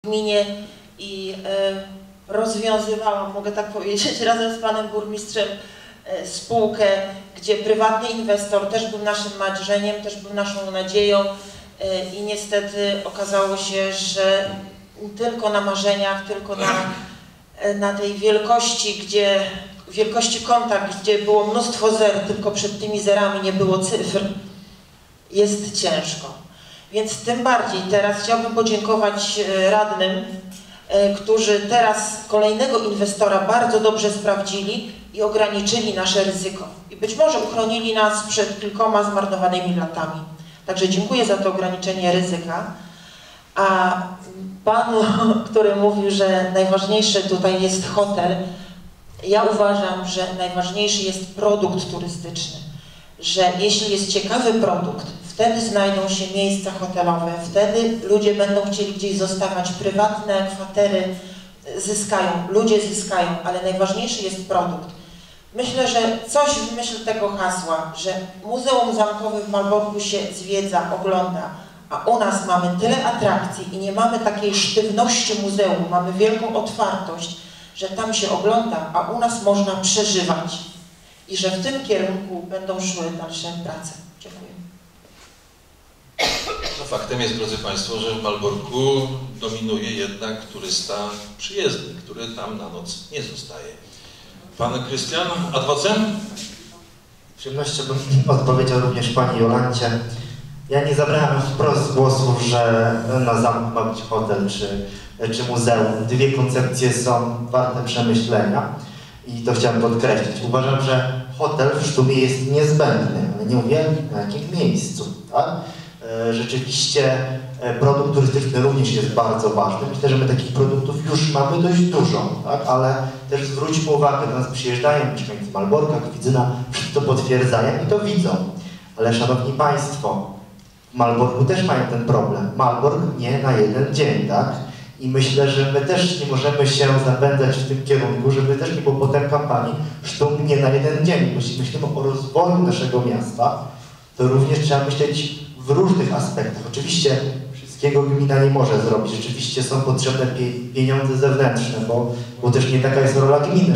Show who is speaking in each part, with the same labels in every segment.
Speaker 1: gminie i rozwiązywałam, mogę tak powiedzieć, razem z panem burmistrzem spółkę, gdzie prywatny inwestor też był naszym marzeniem, też był naszą nadzieją i niestety okazało się, że tylko na marzeniach, tylko na tej wielkości konta, gdzie było mnóstwo zer, tylko przed tymi zerami nie było cyfr, jest ciężko. Więc tym bardziej teraz chciałbym podziękować radnym, którzy teraz kolejnego inwestora bardzo dobrze sprawdzili i ograniczyli nasze ryzyko. I być może uchronili nas przed kilkoma zmarnowanymi latami. Także dziękuję za to ograniczenie ryzyka. A panu, który mówił, że najważniejszy tutaj jest hotel, ja uważam, że najważniejszy jest produkt turystyczny. Że jeśli jest ciekawy produkt, wtedy znajdą się miejsca hotelowe, wtedy ludzie będą chcieli gdzieś zostawać, prywatne kwatery zyskają, ludzie zyskają, ale najważniejszy jest produkt. Myślę, że coś w myśl tego hasła, że Muzeum Zamkowe w Malborku się zwiedza, ogląda, a u nas mamy tyle atrakcji i nie mamy takiej sztywności muzeum, mamy wielką otwartość, że tam się ogląda, a u nas można przeżywać i że w tym kierunku będą szły dalsze prace. Dziękuję.
Speaker 2: No faktem jest, drodzy Państwo, że w Malborku dominuje jednak turysta przyjezdny, który tam na noc nie zostaje. Pan Krystian Adwocem?
Speaker 3: Z przyjemnością bym odpowiedział również Pani Jolancie. Ja nie zabrałem wprost głosu, że na zamku ma być hotel czy muzeum. Dwie koncepcje są warte przemyślenia i to chciałem podkreślić. Uważam, że hotel w Sztumie jest niezbędny, ale nie mówię na jakim miejscu. Tak? Rzeczywiście produkt turystyczny również jest bardzo ważny. Myślę, że my takich produktów już mamy dość dużo, tak? Ale też zwróćmy uwagę, do nas przyjeżdżają mieszkańcy Malborka, Kwidzyna, wszyscy to potwierdzają i to widzą. Ale szanowni Państwo, w Malborku też mają ten problem. Malbork nie na jeden dzień, tak? I myślę, że my też nie możemy się zapędzać w tym kierunku, żeby też nie było potem kampanii Sztum nie na jeden dzień. Jeśli myślimy o rozwoju naszego miasta, to również trzeba myśleć w różnych aspektach. Oczywiście wszystkiego gmina nie może zrobić. Rzeczywiście są potrzebne pieniądze zewnętrzne, bo też nie taka jest rola gminy,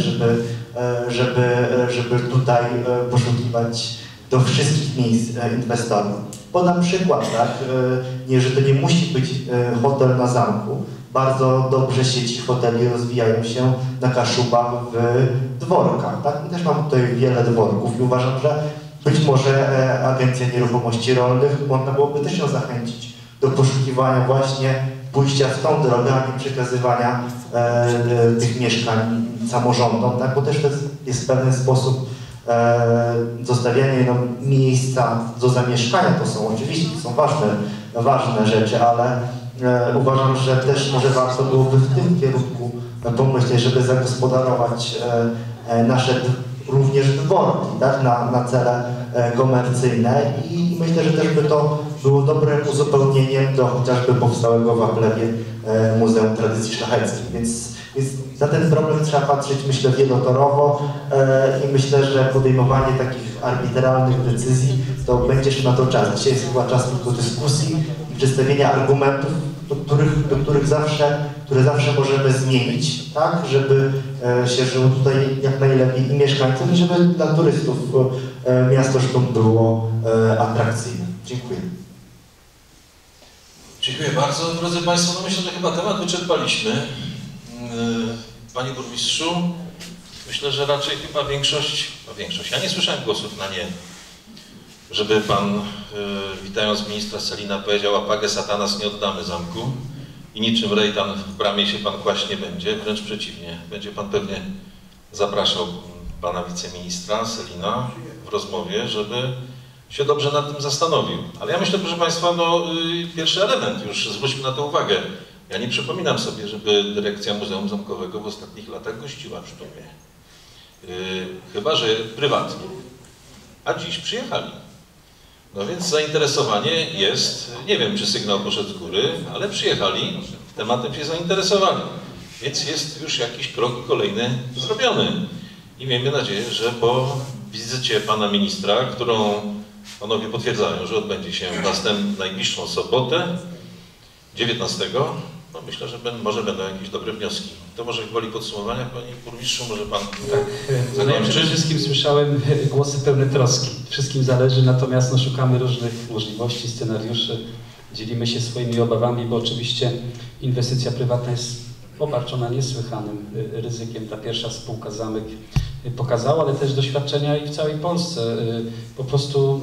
Speaker 3: żeby tutaj poszukiwać do wszystkich miejsc inwestorów. Podam przykład, tak, że to nie musi być hotel na zamku. Bardzo dobrze sieci hoteli rozwijają się na Kaszubach, w dworkach. Tak? My też mamy tutaj wiele dworków i uważam, że być może Agencja Nieruchomości Rolnych można byłoby też ją zachęcić do poszukiwania właśnie pójścia w tą drogę, a nie przekazywania tych mieszkań samorządom, tak? Bo też to jest w pewien sposób zostawianie miejsca do zamieszkania. To są oczywiście ważne rzeczy, ale uważam, że też może warto byłoby w tym kierunku pomyśleć, żeby zagospodarować nasze również dworki, tak, na cele komercyjne i myślę, że też by to było dobrym uzupełnieniem do chociażby powstałego w Waplewie Muzeum Tradycji Szlacheckiej. Więc na ten problem trzeba patrzeć, myślę, wielotorowo i myślę, że podejmowanie takich arbitralnych decyzji to będzie jeszcze na to czas. Dzisiaj jest chyba czas tylko dyskusji i przedstawienia argumentów, które zawsze możemy zmienić, tak, żeby się żyło tutaj jak najlepiej i mieszkańcom, i żeby dla turystów miasto Sztum było atrakcyjne. Dziękuję.
Speaker 2: Dziękuję bardzo. Drodzy Państwo, no myślę, że chyba temat wyczerpaliśmy. Panie Burmistrzu, myślę, że raczej chyba większość, ja nie słyszałem głosów na nie, żeby Pan, witając ministra Sellina, powiedział: apage satanas, nie oddamy zamku i niczym rejtan w bramie się Pan kłaść nie będzie, wręcz przeciwnie. Będzie Pan pewnie zapraszał Pana wiceministra Sellina w rozmowie, żeby się dobrze nad tym zastanowił. Ale ja myślę, proszę Państwa, no pierwszy element, już zwróćmy na to uwagę. Ja nie przypominam sobie, żeby dyrekcja Muzeum Zamkowego w ostatnich latach gościła w Sztumie. Chyba że prywatnie. A dziś przyjechali. No więc zainteresowanie jest, nie wiem czy sygnał poszedł z góry, ale przyjechali, tematem się zainteresowali. Więc jest już jakiś krok kolejny zrobiony. I miejmy nadzieję, że po wizycie Pana Ministra, którą Panowie potwierdzają, że odbędzie się w najbliższą sobotę, 19, no myślę, że może będą jakieś dobre wnioski. To może woli podsumowania, panie burmistrzu, może pan
Speaker 4: Tak, ja przede wszystkim słyszałem głosy pełne troski. Wszystkim zależy, natomiast no, szukamy różnych możliwości, scenariuszy, dzielimy się swoimi obawami, bo oczywiście inwestycja prywatna jest obarczona niesłychanym ryzykiem. Ta pierwsza spółka Zamek pokazała, ale też doświadczenia i w całej Polsce. Po prostu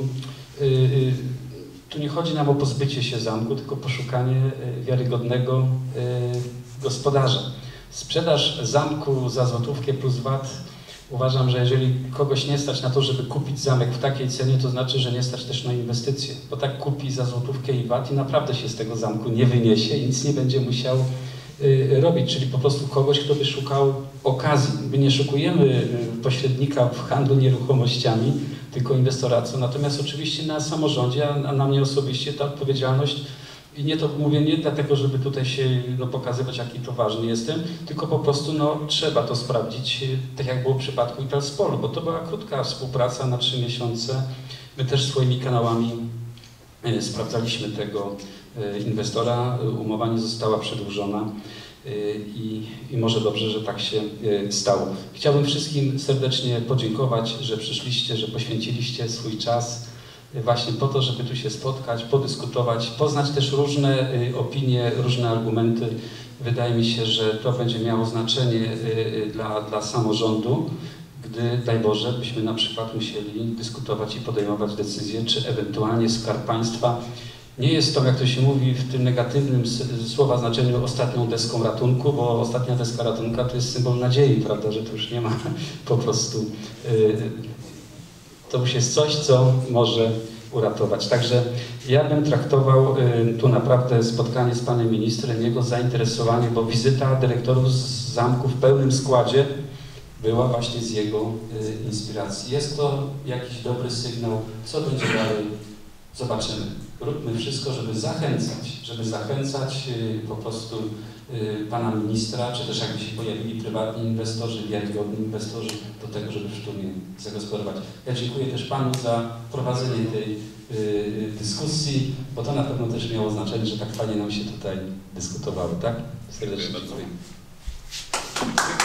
Speaker 4: tu nie chodzi nam o pozbycie się zamku, tylko poszukanie wiarygodnego gospodarza. Sprzedaż zamku za złotówkę plus VAT, uważam, że jeżeli kogoś nie stać na to, żeby kupić zamek w takiej cenie, to znaczy, że nie stać też na inwestycje. Bo tak kupi za złotówkę i VAT i naprawdę się z tego zamku nie wyniesie i nic nie będzie musiał robić, czyli po prostu kogoś, kto by szukał okazji. My nie szukujemy pośrednika w handlu nieruchomościami, tylko inwestora. Natomiast oczywiście na samorządzie, a na mnie osobiście ta odpowiedzialność, i nie to mówię nie dlatego, żeby tutaj się pokazywać, jaki to ważny jestem, tylko po prostu trzeba to sprawdzić, tak jak było w przypadku Italspolu, bo to była krótka współpraca na 3 miesiące. My też swoimi kanałami sprawdzaliśmy tego inwestora, umowa nie została przedłużona i może dobrze, że tak się stało. Chciałbym wszystkim serdecznie podziękować, że przyszliście, że poświęciliście swój czas właśnie po to, żeby tu się spotkać, podyskutować, poznać też różne opinie, różne argumenty. Wydaje mi się, że to będzie miało znaczenie dla samorządu, gdy, daj Boże, byśmy na przykład musieli dyskutować i podejmować decyzje, czy ewentualnie Skarb Państwa nie jest to, jak to się mówi w tym negatywnym słowa znaczeniu, ostatnią deską ratunku, bo ostatnia deska ratunka to jest symbol nadziei, prawda, że to już nie ma po prostu, to już jest coś, co może uratować. Także ja bym traktował tu naprawdę spotkanie z panem ministrem, jego zainteresowanie, bo wizyta dyrektorów z zamku w pełnym składzie była właśnie z jego inspiracji. Jest to jakiś dobry sygnał, co będzie dalej, zobaczymy. Róbmy wszystko, żeby zachęcać po prostu pana ministra, czy też jakby się pojawili prywatni inwestorzy, wiarygodni inwestorzy do tego, żeby w Sztumie zagospodarować. Ja dziękuję też panu za prowadzenie tej dyskusji, bo to na pewno też miało znaczenie, że tak fajnie nam się tutaj dyskutowało, tak? Serdecznie dziękuję.